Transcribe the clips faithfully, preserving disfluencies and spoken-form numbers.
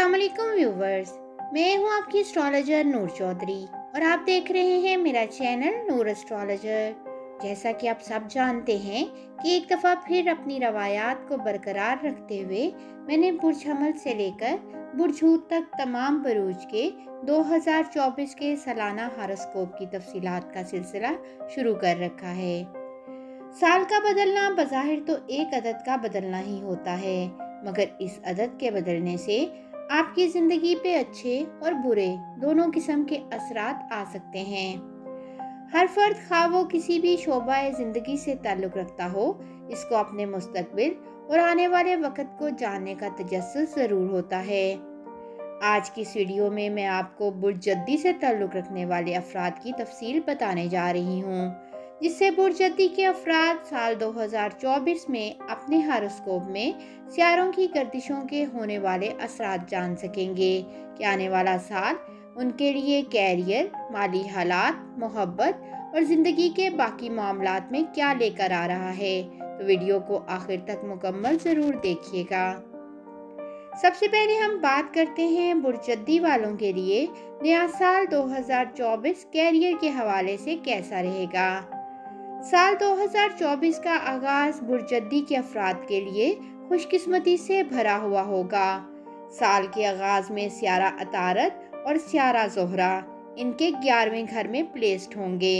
अस्सलामुअलैकुम व्यूवर्स, मैं हूं आपकी एस्ट्रोलॉजर नूर चौधरी और आप देख रहे हैं मेरा चैनल नूर एस्ट्रोलॉजर। जैसा कि आप सब जानते हैं कि एक दफ़ा फिर अपनी रवायात को बरकरार रखते हुए मैंने बुर्ज हमल से लेकर बुर्ज हूत तक तमाम बुरूज के दो हज़ार चौबीस के सालाना हॉरोस्कोप की तफसीलात का सिलसिला शुरू कर रखा है। साल का बदलना बज़ाहिर तो एक अदद का बदलना ही होता है, मगर इस अदद के बदलने से आपकी ज़िंदगी पे अच्छे और बुरे दोनों किस्म के असरात आ सकते हैं। हर फर्द खा वो किसी भी शोबा ज़िंदगी से ताल्लुक़ रखता हो, इसको अपने मुस्तकबिल और आने वाले वक़्त को जानने का तजस्सुस ज़रूर होता है। आज की इस वीडियो में मैं आपको बुर्ज जद्दी से ताल्लुक़ रखने वाले अफराद की तफसील बताने जा रही हूँ, जिससे बुर्ज जद्दी के अफराद साल दो हज़ार चौबीस में अपने हॉरोस्कोप में सियारों की गर्दिशों के होने वाले असरात जान सकेंगे कि आने वाला साल उनके लिए कैरियर, माली हालात, मोहब्बत और ज़िंदगी के बाकी मामलात में क्या लेकर आ रहा है। तो वीडियो को आखिर तक मुकम्मल ज़रूर देखिएगा। सबसे पहले हम बात करते हैं बुर्ज जद्दी वालों के लिए नया साल दो हज़ार चौबीस कैरियर के हवाले से कैसा रहेगा। साल दो हज़ार चौबीस का आगाज़ बुर्ज जद्दी के अफराद के लिए खुशकिस्मती से भरा हुआ होगा। साल के आगाज़ में सियारा अतारत और सियारा ज़ोहरा इनके ग्यारहवें घर में प्लेस्ड होंगे।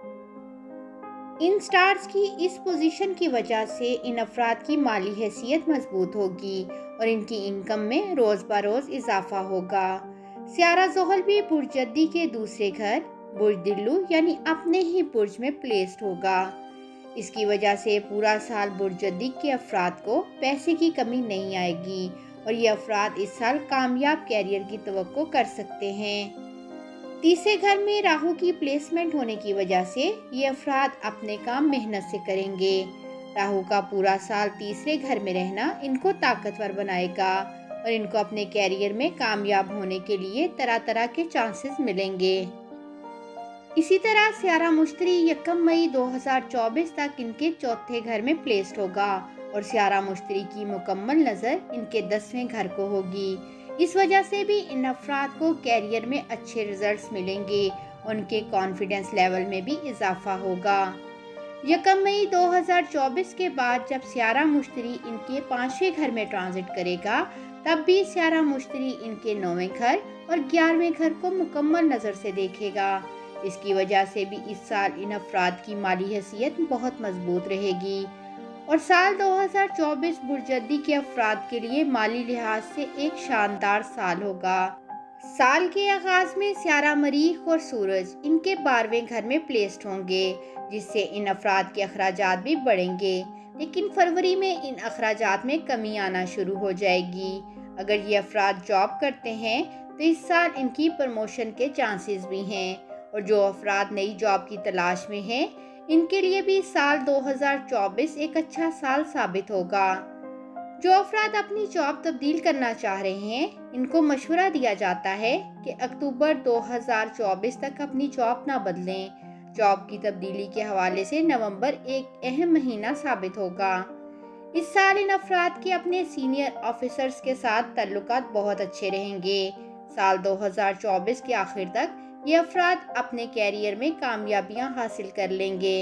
इन स्टार्स की इस पोजीशन की वजह से इन अफराद की माली हैसियत मजबूत होगी और इनकी इनकम में रोज़ ब रोज़ इजाफा होगा। सियारा ज़ोहल भी बुर्ज जद्दी के दूसरे घर बुर्ज दिल्लू यानी अपने ही बुर्ज में प्लेस्ड होगा। इसकी वजह से पूरा साल बुर्ज जद्दी के अफराद को पैसे की कमी नहीं आएगी और ये अफराद इस साल कामयाब कैरियर की तवक्को कर सकते हैं। तीसरे घर में राहु की प्लेसमेंट होने की वजह से ये अफराद अपने काम मेहनत से करेंगे। राहु का पूरा साल तीसरे घर में रहना इनको ताकतवर बनाएगा और इनको अपने कैरियर में कामयाब होने के लिए तरह तरह के चांसेस मिलेंगे। इसी तरह सियारा मुश्तरी यकम मई दो हज़ार चौबीस तक इनके चौथे घर में प्लेस्ड होगा और सियारा मुश्तरी की मुकम्मल नज़र इनके दसवें घर को होगी। इस वजह से भी इन अफराद को कैरियर में अच्छे रिजल्ट्स मिलेंगे और उनके कॉन्फिडेंस लेवल में भी इजाफा होगा। यकम मई दो हज़ार चौबीस के बाद जब सियारा मुश्तरी इनके पांचवें घर में ट्रांजिट करेगा, तब भी सियारा मुश्तरी इनके नौवें घर और ग्यारहवें घर को मुकम्मल नज़र से देखेगा। इसकी वजह से भी इस साल इन अफराद की माली हैसियत बहुत मजबूत रहेगी और साल दो हज़ार चौबीस बुर्ज जद्दी के अफराद के लिए माली लिहाज से एक शानदार साल होगा। साल के आगाज में सियारा मरीख और सूरज इनके बारहवें घर में प्लेस्ड होंगे, जिससे इन अफराद के अखराजात भी बढ़ेंगे, लेकिन फरवरी में इन अखराजात में कमी आना शुरू हो जाएगी। अगर ये अफराद जॉब करते हैं तो इस साल इनकी प्रमोशन के चांसेस भी हैं और जो अफराद नई जॉब की तलाश में हैं इनके लिए भी साल दो हज़ार चौबीस एक अच्छा साल साबित होगा। जो अफराद अपनी जॉब तब्दील करना चाह रहे हैं इनको मशवरा दिया जाता है कि अक्टूबर दो हज़ार चौबीस तक अपनी जॉब ना बदलें। जॉब की तब्दीली के हवाले से नवंबर एक अहम महीना साबित होगा। इस साल इन अफराद के अपने सीनियर ऑफिसर्स के साथ ताल्लुकात बहुत अच्छे रहेंगे। साल दो हज़ार चौबीस के आखिर तक ये अफराद अपने कैरियर में कामयाबियां हासिल कर लेंगे।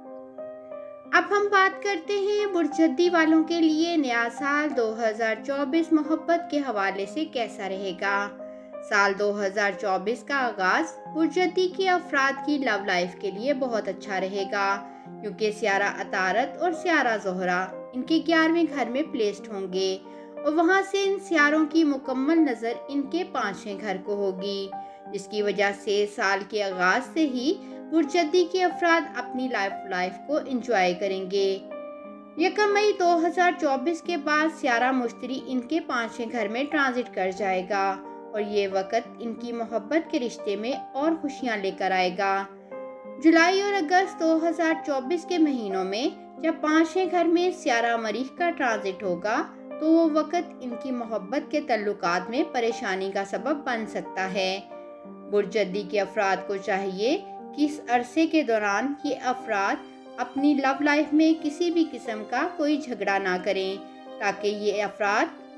अब हम बात करते हैं बुर्ज जद्दी वालों के लिए नया साल दो हज़ार चौबीस मोहब्बत के हवाले से कैसा रहेगा। साल दो हज़ार चौबीस का आगाज बुर्ज जद्दी के अफराद की लव लाइफ के लिए बहुत अच्छा रहेगा, क्योंकि सियारा अतारत और सियारा ज़ोहरा इनके ग्यारहवें घर में प्लेस्ड होंगे और वहां से इन सियारों की मुकम्मल नज़र इनके पांचवें घर को होगी, जिसकी वजह से साल के आगाज से ही बुर्ज जद्दी के अफराद अपनी लाइफ लाइफ को एंजॉय करेंगे। यकम मई दो हज़ार चौबीस के बाद सियारा मुश्तरी इनके पांचवें घर में ट्रांजिट कर जाएगा और ये वक्त इनकी मोहब्बत के रिश्ते में और खुशियां लेकर आएगा। जुलाई और अगस्त दो हज़ार चौबीस के महीनों में जब पांचवें घर में सियारा मरीख का ट्रांजिट होगा तो वो वक्त इनकी मोहब्बत के तल्लुकात में परेशानी का सबब बन सकता है। बुर्ज जद्दी के अफराद को चाहिए कि इस अरसे के दौरान ये अफराद अपनी लव लाइफ में किसी भी किस्म का कोई झगड़ा ना करें, ताकि ये अफराद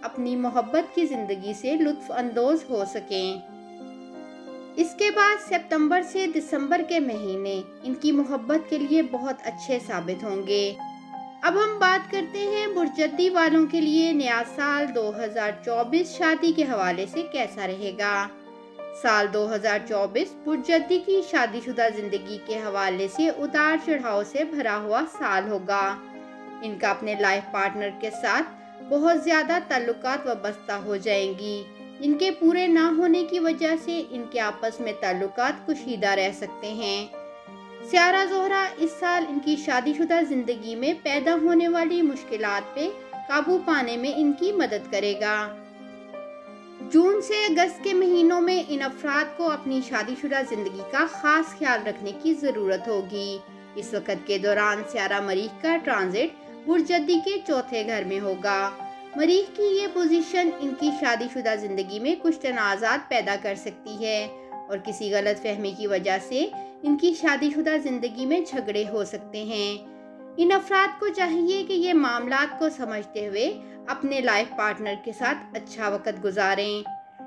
अपनी मोहब्बत की ज़िंदगी से लुत्फ़ अंदोज़ हो सकें। इसके बाद सितंबर से दिसंबर के महीने इनकी मोहब्बत के लिए बहुत अच्छे साबित होंगे। अब हम बात करते हैं बुर्जद्दी वालों के लिए नया साल दो हज़ार चौबीस शादी के हवाले से कैसा रहेगा। साल दो हज़ार चौबीस बुर्जद्दी की शादीशुदा जिंदगी के हवाले से उतार चढ़ाव से भरा हुआ साल होगा। इनका अपने लाइफ पार्टनर के साथ बहुत ज़्यादा ताल्लुकात वाबस्ता हो जाएंगी। इनके पूरे ना होने की वजह से इनके आपस में ताल्लुकात कुशीदा रह सकते हैं। सियारा ज़ोहरा इस साल इनकी शादीशुदा ज़िंदगी में पैदा होने वाली मुश्किलात पे काबू पाने में इनकी मदद करेगा। जून से अगस्त के महीनों में इन अफराद को अपनी शादीशुदा ज़िंदगी का ख़ास ख्याल रखने की ज़रूरत होगी। इस वक्त के दौरान सियारा मरीख का ट्रांजिट बुर्जद्दी के चौथे घर में होगा। मरीख की ये पोजीशन इनकी शादीशुदा ज़िंदगी में कुछ तनाज़ात पैदा कर सकती है और किसी गलत फहमी की वजह से इनकी शादीशुदा ज़िंदगी में झगड़े हो सकते हैं। इन अफराद को चाहिए कि ये मामलात को समझते हुए अपने लाइफ पार्टनर के साथ अच्छा वक्त गुजारें।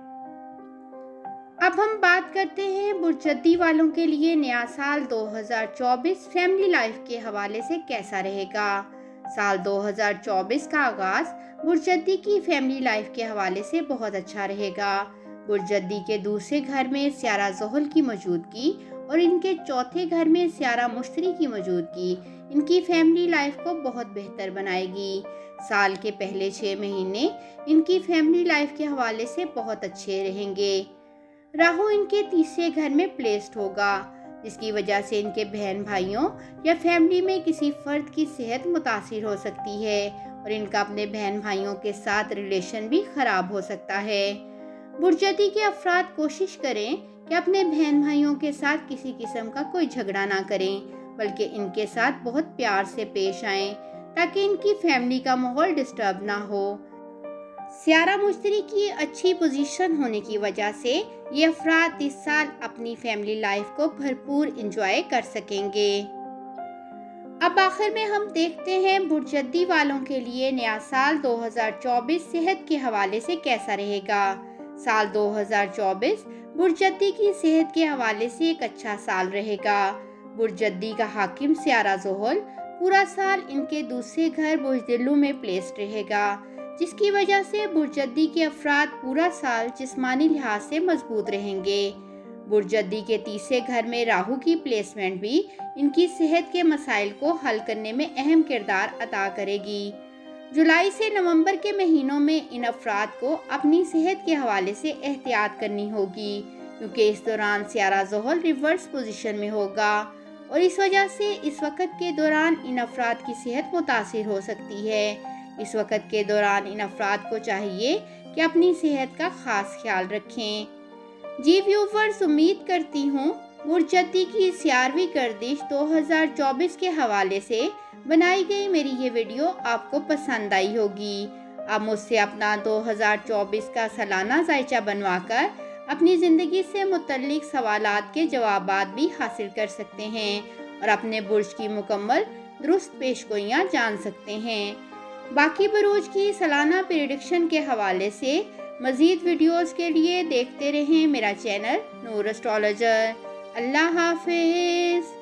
अब हम बात करते हैं बुर्जद्दी वालों के लिए नया साल दो हज़ार चौबीस फैमिली लाइफ के हवाले से कैसा रहेगा। साल दो हज़ार चौबीस का आगाज बुर्जद्दी की फैमिली लाइफ के हवाले से बहुत अच्छा रहेगा। बुर्जद्दी के दूसरे घर में सियारा ज़ोहल की मौजूदगी और इनके चौथे घर में सियारा मुश्तरी की मौजूदगी इनकी फैमिली लाइफ को बहुत बेहतर बनाएगी। साल के पहले छः महीने इनकी फैमिली लाइफ के हवाले से बहुत अच्छे रहेंगे। राहु इनके तीसरे घर में प्लेस्ड होगा, जिसकी वजह से इनके बहन भाइयों या फैमिली में किसी फर्द की सेहत मुतासिर हो सकती है और इनका अपने बहन भाइयों के साथ रिलेशन भी खराब हो सकता है। बुर्जद्दी के अफराद कोशिश करें कि अपने बहन भाइयों के साथ किसी किस्म का कोई झगड़ा ना करें, बल्कि इनके साथ बहुत प्यार से पेश आएं ताकि इनकी फैमिली का माहौल डिस्टर्ब ना हो। सियारा मुश्तरी की अच्छी पोजीशन होने की वजह से ये अफराद इस साल अपनी फैमिली लाइफ को भरपूर इंजॉय कर सकेंगे। अब आखिर में हम देखते हैं बुर्जद्दी वालों के लिए नया साल दो हज़ार चौबीस सेहत के हवाले से कैसा रहेगा। साल दो हज़ार चौबीस बुर्जद्दी की सेहत के हवाले से एक अच्छा साल रहेगा। बुर्जद्दी का हाकिम सियारा ज़ोहल पूरा साल इनके दूसरे घर बुजदिल्लू में प्लेस्ड रहेगा, जिसकी वजह से बुर्जद्दी के अफराद पूरा साल जिस्मानी लिहाज से मजबूत रहेंगे। बुर्जद्दी के तीसरे घर में राहु की प्लेसमेंट भी इनकी सेहत के मसाइल को हल करने में अहम किरदार अदा करेगी। जुलाई से नवंबर के महीनों में इन अफराद को अपनी सेहत के हवाले से एहतियात करनी होगी, क्योंकि इस दौरान सियारा ज़ोहल रिवर्स पोजीशन में होगा और इस वजह से इस वक्त के दौरान इन अफराद की सेहत मुतासिर हो सकती है। इस वक्त के दौरान इन अफराद को चाहिए कि अपनी सेहत का ख़ास ख्याल रखें। जी व्यूवर्स, उम्मीद करती हूँ बुर्जद्दी की सियारवी गर्दिश दो हज़ार चौबीस के हवाले से बनाई गई मेरी ये वीडियो आपको पसंद आई होगी। आप मुझसे अपना दो हज़ार चौबीस का सालाना जायचा बनवाकर अपनी ज़िंदगी से मुतल्लिक सवालात के जवाबात भी हासिल कर सकते हैं और अपने बुर्ज की मुकम्मल दुरुस्त पेशगोइयाँ जान सकते हैं। बाकी बुरूज की सालाना प्रेडिक्शन के हवाले से मज़ीद वीडियोस के लिए देखते रहें मेरा चैनल नूर एस्ट्रोलॉजर। अल्लाह हाफिज़।